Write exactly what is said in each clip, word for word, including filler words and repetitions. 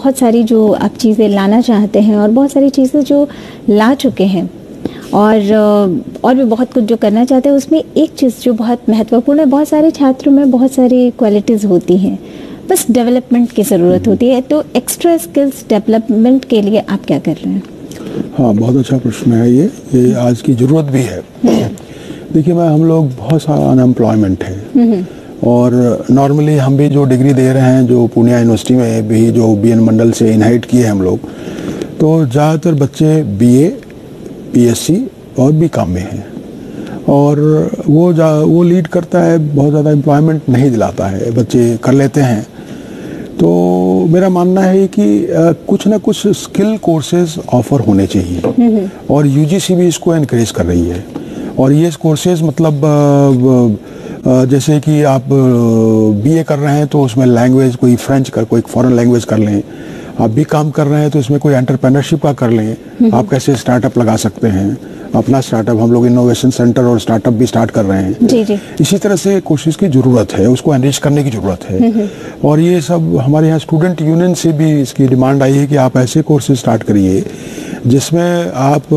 बहुत सारी जो आप चीज़ें लाना चाहते हैं और बहुत सारी चीज़ें जो ला चुके हैं और और भी बहुत कुछ जो करना चाहते हैं, उसमें एक चीज़ जो बहुत महत्वपूर्ण है, बहुत सारे छात्रों में बहुत सारी क्वालिटीज़ होती हैं, बस डेवलपमेंट की ज़रूरत होती है। तो एक्स्ट्रा स्किल्स डेवलपमेंट के लिए आप क्या कर रहे हैं? हाँ, बहुत अच्छा प्रश्न है ये ये आज की ज़रूरत भी है। देखिए, मैं हम लोग बहुत सारा अनएम्प्लॉयमेंट है और नॉर्मली हम भी जो डिग्री दे रहे हैं, जो पूर्णिया यूनिवर्सिटी में भी जो बी एन मंडल से इनहाइट किए हम लोग, तो ज़्यादातर बच्चे बीए, पीएससी और बी कॉम में हैं और वो जा वो लीड करता है, बहुत ज़्यादा एम्प्लॉयमेंट नहीं दिलाता है, बच्चे कर लेते हैं। तो मेरा मानना है कि आ, कुछ ना कुछ स्किल कोर्सेज ऑफर होने चाहिए और यूजीसी भी इसको एनकरेज कर रही है। और ये कोर्सेज मतलब आ, आ, जैसे कि आप बीए कर रहे हैं तो उसमें लैंग्वेज कोई फ्रेंच कर, कोई फॉरेन लैंग्वेज कर लें। आप भी काम कर रहे हैं तो इसमें कोई एंटरप्रेन्योरशिप का कर लें, आप कैसे स्टार्टअप लगा सकते हैं, अपना स्टार्टअप। हम लोग इनोवेशन सेंटर और स्टार्टअप भी स्टार्ट कर रहे हैं। जी जी। इसी तरह से कोशिश की ज़रूरत है, उसको एनरिच करने की ज़रूरत है। और ये सब हमारे यहाँ स्टूडेंट यूनियन से भी इसकी डिमांड आई है कि आप ऐसे कोर्सेज स्टार्ट करिए जिसमें आप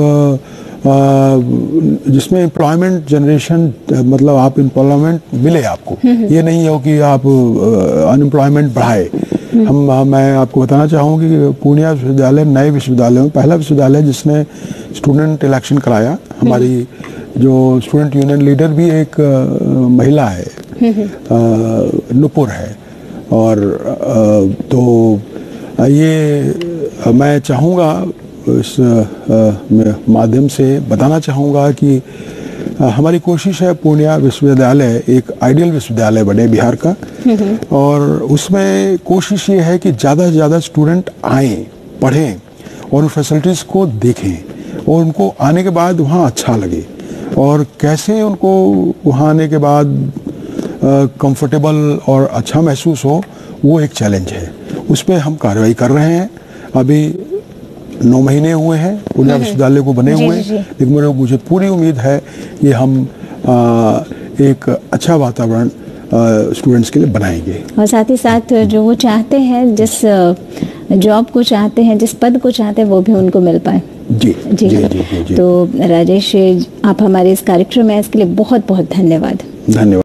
जिसमें एम्प्लॉयमेंट जनरेशन, मतलब आप एम्प्लॉयमेंट मिले आपको, ये नहीं हो कि आप अनएम्प्लॉयमेंट बढ़ाए। हम मैं आपको बताना चाहूँगी कि पूर्णिया विश्वविद्यालय नए विश्वविद्यालय में पहला विश्वविद्यालय जिसने स्टूडेंट इलेक्शन कराया। हमारी जो स्टूडेंट यूनियन लीडर भी एक आ, महिला है, नुपुर है। और आ, तो आ, ये मैं चाहूँगा इस माध्यम से बताना चाहूँगा कि आ, हमारी कोशिश है पूर्णिया विश्वविद्यालय एक आइडियल विश्वविद्यालय बने बिहार का। और उसमें कोशिश ये है कि ज़्यादा से ज़्यादा स्टूडेंट आएँ, पढ़ें और उन फैसिलिटीज़ को देखें और उनको आने के बाद वहाँ अच्छा लगे। और कैसे उनको वहाँ आने के बाद कंफर्टेबल और अच्छा महसूस हो, वो एक चैलेंज है। उस पर हम कार्रवाई कर रहे हैं। अभी नौ महीने हुए हैं पूर्णिया विश्वविद्यालय को बने हुए, लेकिन मुझे मुझे पूरी उम्मीद है कि हम आ, एक अच्छा वातावरण स्टूडेंट्स के लिए बनाएंगे। और साथ ही साथ जो वो चाहते हैं, जिस जॉब को चाहते हैं, जिस पद को चाहते हैं, वो भी उनको मिल पाए। जी जी जी, जी, जी, जी। तो राजेश, आप हमारे इस कार्यक्रम में इसके लिए बहुत बहुत धन्यवाद। धन्यवाद।